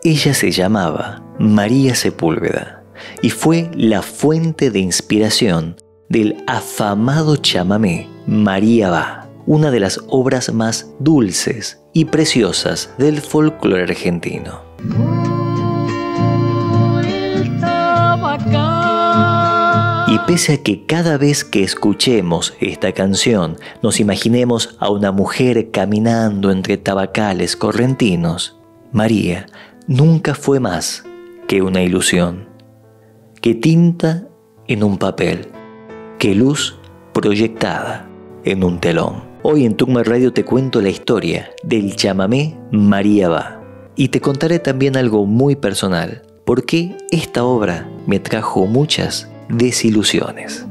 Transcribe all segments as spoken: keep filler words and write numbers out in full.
Ella se llamaba María Sepúlveda y fue la fuente de inspiración del afamado chamamé María va, una de las obras más dulces y preciosas del folclore argentino. Y pese a que cada vez que escuchemos esta canción nos imaginemos a una mujer caminando entre tabacales correntinos, María nunca fue más que una ilusión, que tinta en un papel, que luz proyectada en un telón. Hoy en Tucumán Radio te cuento la historia del chamamé María va y te contaré también algo muy personal, porque esta obra me trajo muchas desilusiones.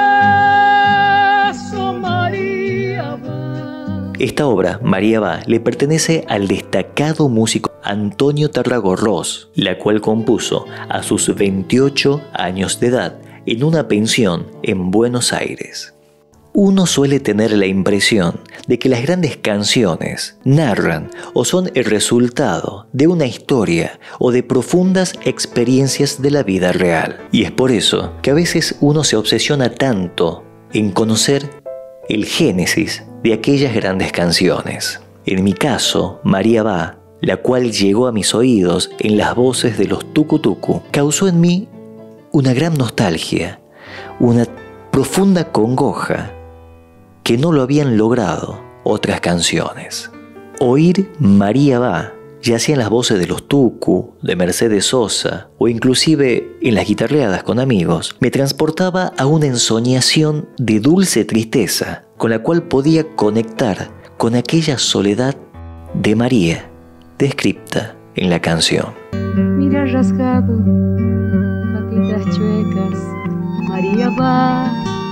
Esta obra, María va, le pertenece al destacado músico Antonio Tarragorros, la cual compuso a sus veintiocho años de edad en una pensión en Buenos Aires. Uno suele tener la impresión de que las grandes canciones narran o son el resultado de una historia o de profundas experiencias de la vida real. Y es por eso que a veces uno se obsesiona tanto en conocer el génesis de aquellas grandes canciones. En mi caso, María va, la cual llegó a mis oídos en las voces de los Tucu Tucu, causó en mí una gran nostalgia, una profunda congoja que no lo habían logrado otras canciones. Oír María va, ya sea en las voces de los Tucu, de Mercedes Sosa o inclusive en las guitarreadas con amigos, me transportaba a una ensoñación de dulce tristeza con la cual podía conectar con aquella soledad de María descrita en la canción. Mira rasgado, patitas chuecas, María va.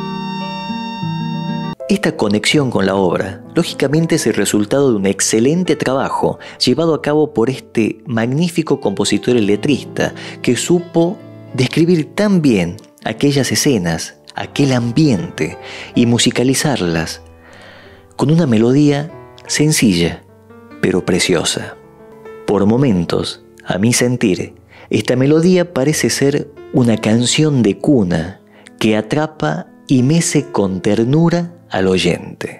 Esta conexión con la obra, lógicamente, es el resultado de un excelente trabajo llevado a cabo por este magnífico compositor y letrista que supo describir tan bien aquellas escenas, aquel ambiente y musicalizarlas con una melodía sencilla pero preciosa. Por momentos, a mi sentir, esta melodía parece ser una canción de cuna que atrapa y mece con ternura al oyente.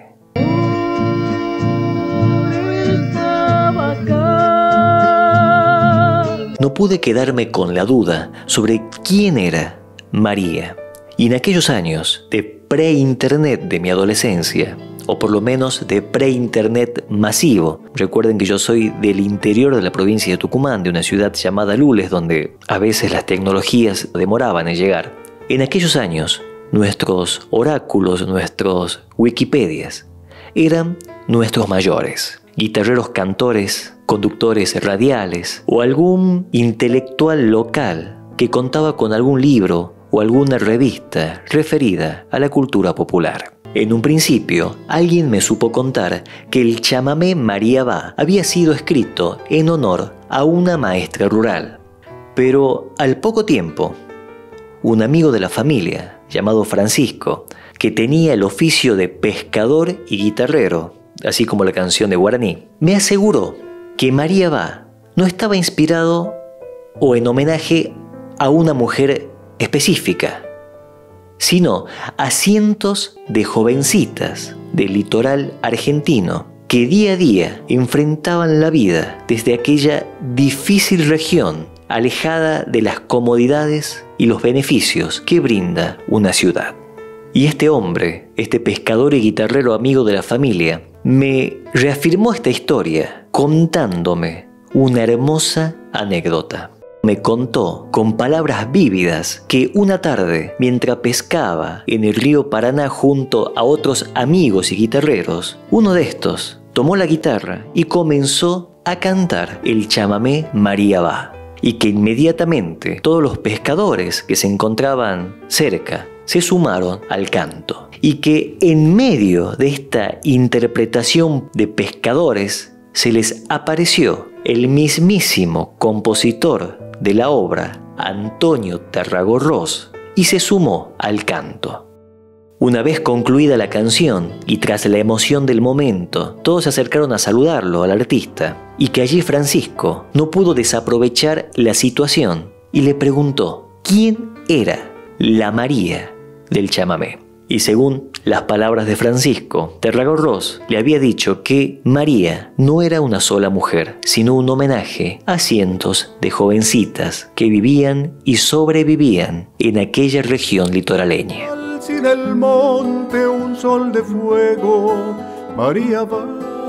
No pude quedarme con la duda sobre quién era María. Y en aquellos años de pre-internet de mi adolescencia, o por lo menos de pre-internet masivo, recuerden que yo soy del interior de la provincia de Tucumán, de una ciudad llamada Lules, donde a veces las tecnologías demoraban en llegar. En aquellos años, nuestros oráculos, nuestros Wikipedias, eran nuestros mayores, guitarreros cantores, conductores radiales o algún intelectual local que contaba con algún libro o alguna revista referida a la cultura popular. En un principio, alguien me supo contar que el chamamé María va había sido escrito en honor a una maestra rural, pero al poco tiempo, un amigo de la familia, llamado Francisco, que tenía el oficio de pescador y guitarrero, así como la canción de Guaraní, me aseguró que María va no estaba inspirado o en homenaje a una mujer específica, sino a cientos de jovencitas del litoral argentino que día a día enfrentaban la vida desde aquella difícil región alejada de las comodidades y los beneficios que brinda una ciudad. Y este hombre, este pescador y guitarrero amigo de la familia, me reafirmó esta historia contándome una hermosa anécdota. Me contó con palabras vívidas que una tarde, mientras pescaba en el río Paraná junto a otros amigos y guitarreros, uno de estos tomó la guitarra y comenzó a cantar el chamamé María va, y que inmediatamente todos los pescadores que se encontraban cerca se sumaron al canto, y que en medio de esta interpretación de pescadores se les apareció el mismísimo compositor de la obra, Antonio Tarragorros, y se sumó al canto. Una vez concluida la canción y tras la emoción del momento, todos se acercaron a saludarlo al artista y que allí Francisco no pudo desaprovechar la situación y le preguntó quién era la María del chamamé. Y según las palabras de Francisco, Tarragorros le había dicho que María no era una sola mujer, sino un homenaje a cientos de jovencitas que vivían y sobrevivían en aquella región litoraleña. Sin el monte un sol de fuego, María va,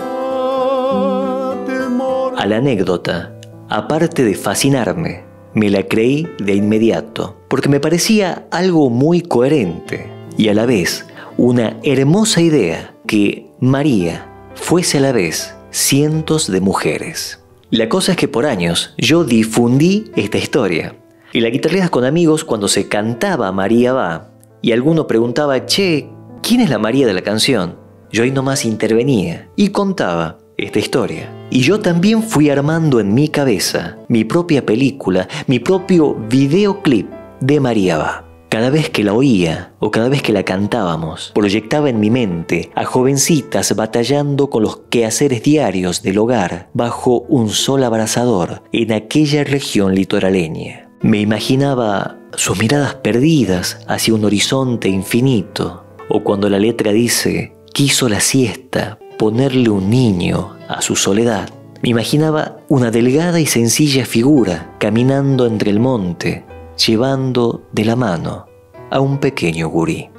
temor. A la anécdota, aparte de fascinarme, me la creí de inmediato, porque me parecía algo muy coherente y a la vez una hermosa idea que María fuese a la vez cientos de mujeres. La cosa es que por años yo difundí esta historia y la guitarreaba con amigos cuando se cantaba María va y alguno preguntaba, che, ¿quién es la María de la canción? Yo ahí nomás intervenía y contaba esta historia. Y yo también fui armando en mi cabeza mi propia película, mi propio videoclip de María va. Cada vez que la oía o cada vez que la cantábamos, proyectaba en mi mente a jovencitas batallando con los quehaceres diarios del hogar bajo un sol abrasador en aquella región litoraleña. Me imaginaba sus miradas perdidas hacia un horizonte infinito, o cuando la letra dice, quiso la siesta ponerle un niño a su soledad. Me imaginaba una delgada y sencilla figura caminando entre el monte, llevando de la mano a un pequeño gurí.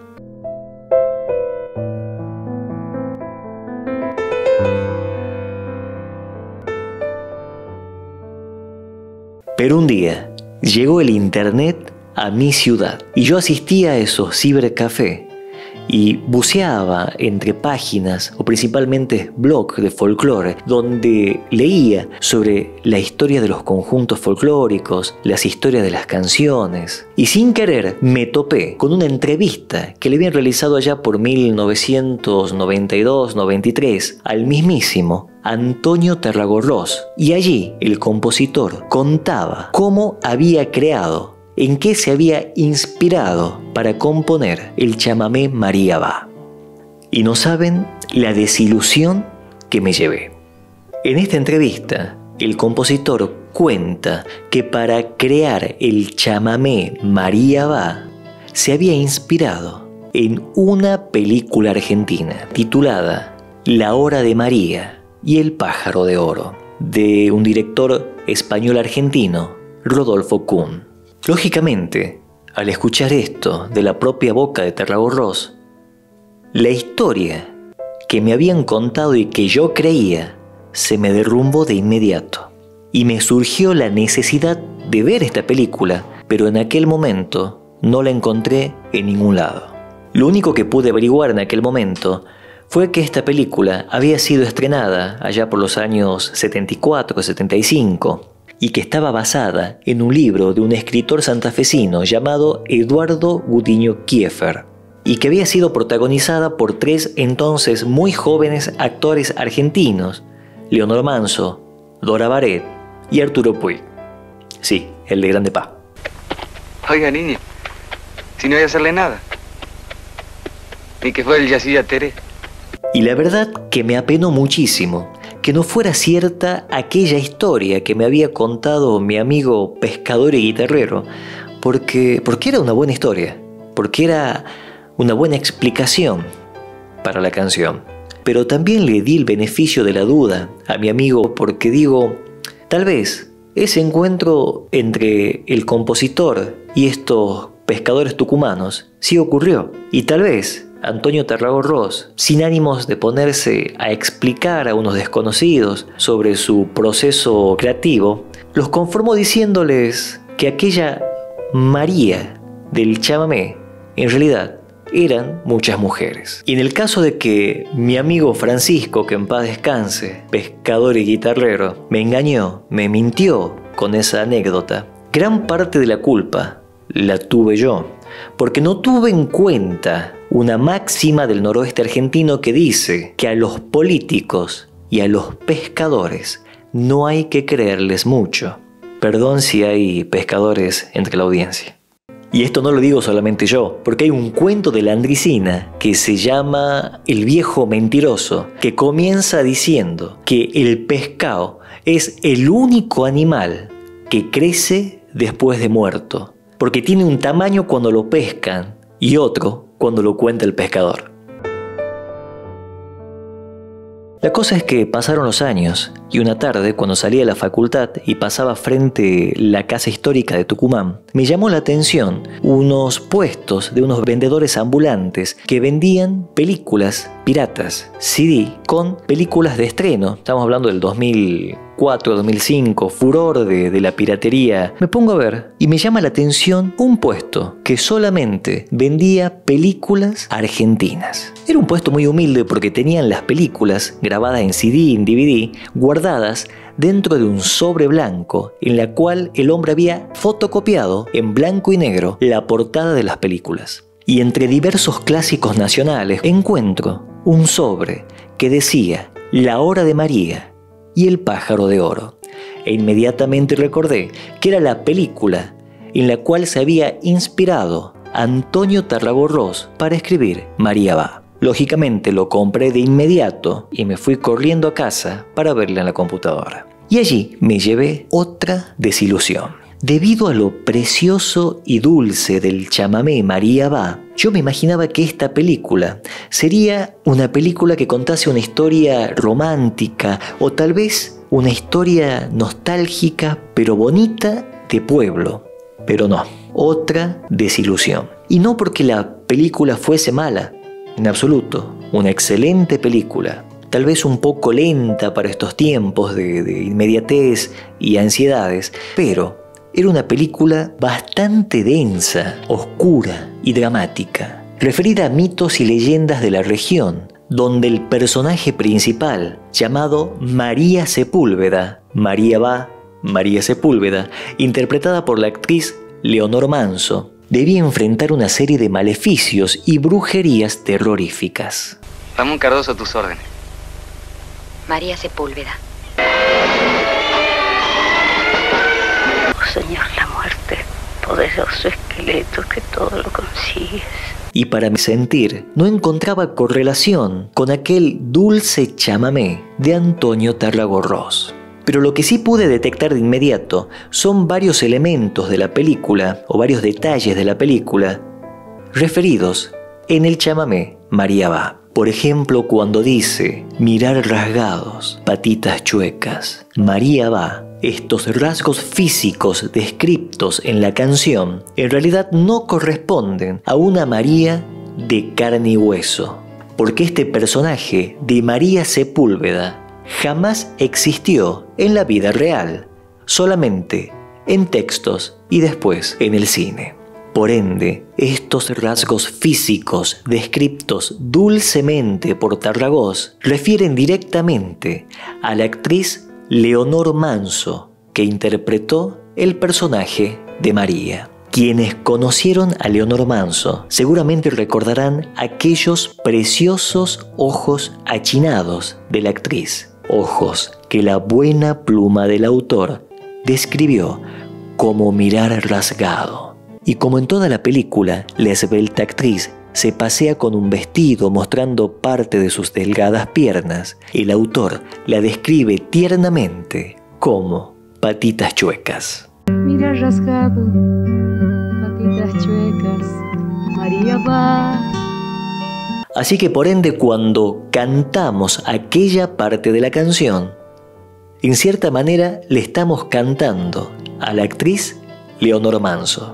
Pero un día llegó el internet a mi ciudad y yo asistía a esos cibercafés y buceaba entre páginas o principalmente blogs de folclore donde leía sobre la historia de los conjuntos folclóricos, las historias de las canciones y sin querer me topé con una entrevista que le habían realizado allá por mil novecientos noventa y dos noventa y tres al mismísimo Antonio Tarragorros y allí el compositor contaba cómo había creado, en qué se había inspirado para componer el chamamé María va. Y no saben la desilusión que me llevé. En esta entrevista, el compositor cuenta que para crear el chamamé María va, se había inspirado en una película argentina titulada La hora de María y el pájaro de oro, de un director español-argentino, Rodolfo Kuhn. Lógicamente, al escuchar esto de la propia boca de Tarragorros, la historia que me habían contado y que yo creía se me derrumbó de inmediato. Y me surgió la necesidad de ver esta película, pero en aquel momento no la encontré en ningún lado. Lo único que pude averiguar en aquel momento fue que esta película había sido estrenada allá por los años setenta y cuatro setenta y cinco y que estaba basada en un libro de un escritor santafesino llamado Eduardo Gudiño Kieffer y que había sido protagonizada por tres entonces muy jóvenes actores argentinos, Leonor Manso, Dora Baret y Arturo Puig. Sí, el de Grande Pa. Oiga, niña, si no hay que hacerle nada. Ni que fue el Yacilla Teré. Y la verdad que me apenó muchísimo que no fuera cierta aquella historia que me había contado mi amigo pescador y guitarrero, porque, porque era una buena historia, porque era una buena explicación para la canción. Pero también le di el beneficio de la duda a mi amigo porque digo, tal vez ese encuentro entre el compositor y estos pescadores tucumanos sí ocurrió. Y tal vez Antonio Tarragorros, sin ánimos de ponerse a explicar a unos desconocidos sobre su proceso creativo, los conformó diciéndoles que aquella María del chamamé en realidad eran muchas mujeres. Y en el caso de que mi amigo Francisco, que en paz descanse, pescador y guitarrero, me engañó, me mintió con esa anécdota, gran parte de la culpa la tuve yo, porque no tuve en cuenta una máxima del noroeste argentino que dice que a los políticos y a los pescadores no hay que creerles mucho. Perdón si hay pescadores entre la audiencia. Y esto no lo digo solamente yo, porque hay un cuento de Landricina que se llama El viejo mentiroso, que comienza diciendo que el pescado es el único animal que crece después de muerto, porque tiene un tamaño cuando lo pescan y otro cuando lo cuenta el pescador. La cosa es que pasaron los años y una tarde, cuando salí de la facultad y pasaba frente la casa histórica de Tucumán, me llamó la atención unos puestos de unos vendedores ambulantes que vendían películas piratas, C D, con películas de estreno. Estamos hablando del dos mil cuatro, dos mil cinco, furor de, de la piratería. Me pongo a ver y me llama la atención un puesto que solamente vendía películas argentinas. Era un puesto muy humilde porque tenían las películas grabadas en C D, en D V D, guardadas dentro de un sobre blanco en la cual el hombre había fotocopiado en blanco y negro la portada de las películas. Y entre diversos clásicos nacionales encuentro un sobre que decía La hora de María y El pájaro de oro. E inmediatamente recordé que era la película en la cual se había inspirado Antonio Tarragorros para escribir María va. Lógicamente lo compré de inmediato y me fui corriendo a casa para verla en la computadora. Y allí me llevé otra desilusión. Debido a lo precioso y dulce del chamamé María va, yo me imaginaba que esta película sería una película que contase una historia romántica o tal vez una historia nostálgica pero bonita de pueblo. Pero no, otra desilusión. Y no porque la película fuese mala, en absoluto, una excelente película. Tal vez un poco lenta para estos tiempos de, de inmediatez y ansiedades, pero era una película bastante densa, oscura y dramática, referida a mitos y leyendas de la región, donde el personaje principal, llamado María Sepúlveda, María va, María Sepúlveda, interpretada por la actriz Leonor Manso, debía enfrentar una serie de maleficios y brujerías terroríficas. Ramón Cardoso, a tus órdenes. María Sepúlveda. Oh, Señor, la muerte, poderoso esqueleto que todo lo consigues. Y para mi sentir, no encontraba correlación con aquel dulce chamamé de Antonio Tarragorros. Pero lo que sí pude detectar de inmediato son varios elementos de la película, o varios detalles de la película, referidos en el chamamé María va. Por ejemplo, cuando dice mirar rasgados, patitas chuecas, María va. Estos rasgos físicos descritos en la canción en realidad no corresponden a una María de carne y hueso, porque este personaje de María Sepúlveda jamás existió en la vida real, solamente en textos y después en el cine. Por ende, estos rasgos físicos descritos dulcemente por Tarragós refieren directamente a la actriz Leonor Manso, que interpretó el personaje de María. Quienes conocieron a Leonor Manso seguramente recordarán aquellos preciosos ojos achinados de la actriz, ojos que la buena pluma del autor describió como mirar rasgado. Y como en toda la película, la esbelta actriz se pasea con un vestido mostrando parte de sus delgadas piernas, el autor la describe tiernamente como patitas chuecas. Mira rasgado, patitas chuecas, María va. Así que por ende, cuando cantamos aquella parte de la canción, en cierta manera le estamos cantando a la actriz Leonor Manso.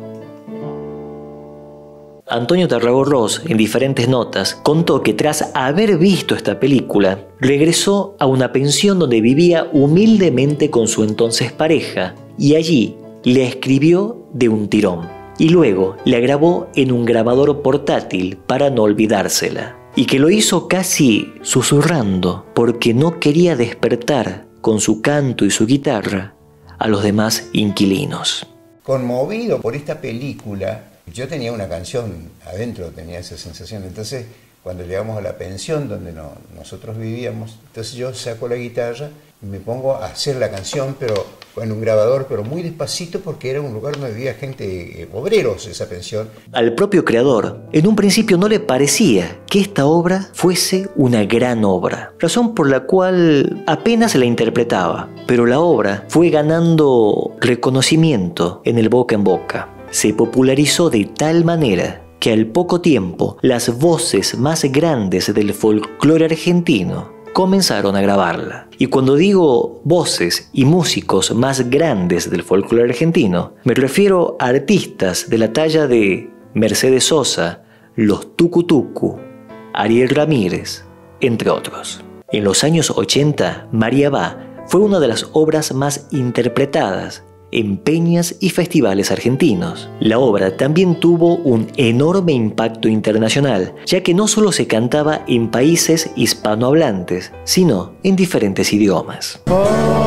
Antonio Tarragorros, en diferentes notas, contó que tras haber visto esta película, regresó a una pensión donde vivía humildemente con su entonces pareja y allí le escribió de un tirón y luego la grabó en un grabador portátil para no olvidársela, y que lo hizo casi susurrando porque no quería despertar con su canto y su guitarra a los demás inquilinos. Conmovido por esta película, yo tenía una canción adentro, tenía esa sensación. Entonces, cuando llegamos a la pensión donde no, nosotros vivíamos, entonces yo saco la guitarra y me pongo a hacer la canción, pero en un grabador, pero muy despacito porque era un lugar donde vivía gente, eh, obreros, esa pensión. Al propio creador, en un principio no le parecía que esta obra fuese una gran obra, razón por la cual apenas la interpretaba, pero la obra fue ganando reconocimiento en el boca en boca. Se popularizó de tal manera que al poco tiempo las voces más grandes del folclore argentino comenzaron a grabarla. Y cuando digo voces y músicos más grandes del folclore argentino, me refiero a artistas de la talla de Mercedes Sosa, Los Tucu Tucu, Ariel Ramírez, entre otros. En los años ochenta, María Va fue una de las obras más interpretadas en peñas y festivales argentinos. La obra también tuvo un enorme impacto internacional, ya que no solo se cantaba en países hispanohablantes, sino en diferentes idiomas. Por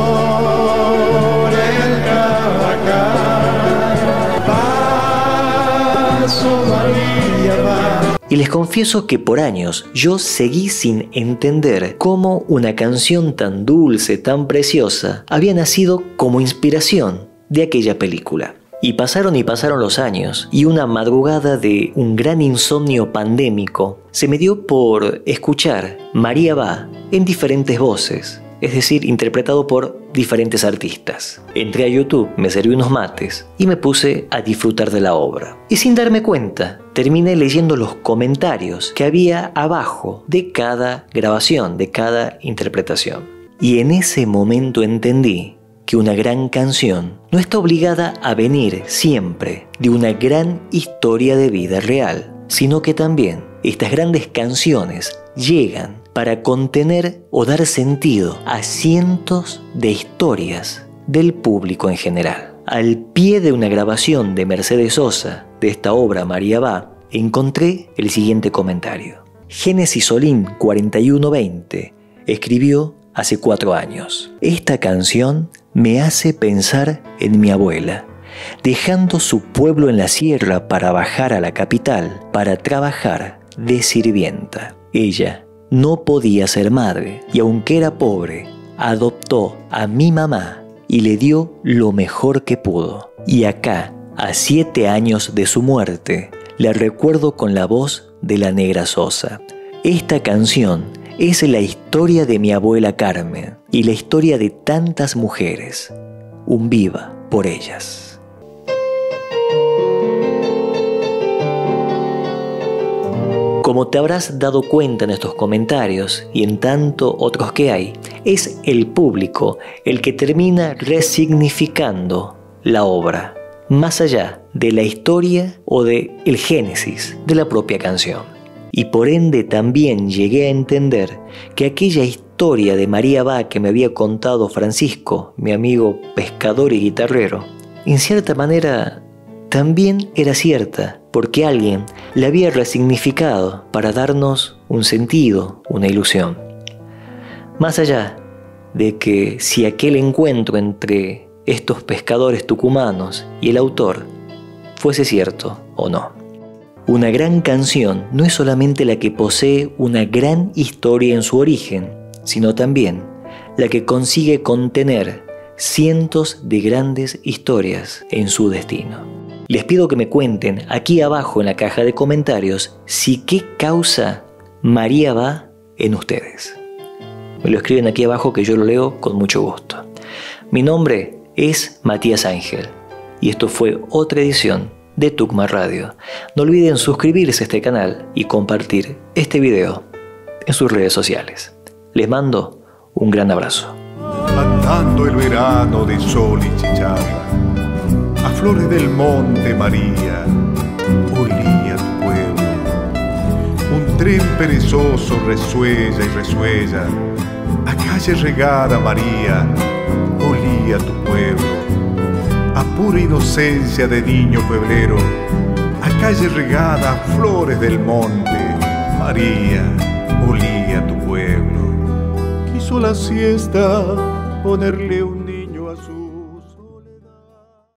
el Caracal, paso María va. Y les confieso que por años yo seguí sin entender cómo una canción tan dulce, tan preciosa, había nacido como inspiración de aquella película. Y pasaron y pasaron los años, y una madrugada de un gran insomnio pandémico se me dio por escuchar María Va en diferentes voces, es decir, interpretado por diferentes artistas. Entré a YouTube, me serví unos mates y me puse a disfrutar de la obra. Y sin darme cuenta, terminé leyendo los comentarios que había abajo de cada grabación, de cada interpretación. Y en ese momento entendí que una gran canción no está obligada a venir siempre de una gran historia de vida real, sino que también estas grandes canciones llegan para contener o dar sentido a cientos de historias del público en general. Al pie de una grabación de Mercedes Sosa de esta obra María Va, encontré el siguiente comentario. Génesis Solín cuarenta y uno veinte escribió hace cuatro años: esta canción me hace pensar en mi abuela, dejando su pueblo en la sierra para bajar a la capital para trabajar de sirvienta. Ella no podía ser madre y aunque era pobre, adoptó a mi mamá y le dio lo mejor que pudo. Y acá, a siete años de su muerte, la recuerdo con la voz de la Negra Sosa. Esta canción es la historia de mi abuela Carmen y la historia de tantas mujeres. Un viva por ellas. Como te habrás dado cuenta en estos comentarios y en tanto otros que hay, es el público el que termina resignificando la obra, más allá de la historia o de el génesis de la propia canción. Y por ende también llegué a entender que aquella historia de María Va que me había contado Francisco, mi amigo pescador y guitarrero, en cierta manera también era cierta, porque alguien la había resignificado para darnos un sentido, una ilusión. Más allá de que si aquel encuentro entre estos pescadores tucumanos y el autor fuese cierto o no. Una gran canción no es solamente la que posee una gran historia en su origen, sino también la que consigue contener cientos de grandes historias en su destino. Les pido que me cuenten aquí abajo en la caja de comentarios si qué causa María Va en ustedes. Me lo escriben aquí abajo que yo lo leo con mucho gusto. Mi nombre es Matías Ángel y esto fue otra edición de Tucumán Radio. No olviden suscribirse a este canal y compartir este video en sus redes sociales. Les mando un gran abrazo. Matando el verano de sol y chicharra, a flores del monte María, olía tu pueblo. Un tren perezoso resuella y resuella, a calle regada María, olía tu pueblo. A pura inocencia de niño pueblero, a calle regada, a flores del monte, María, olía tu pueblo. Quiso la siesta ponerle un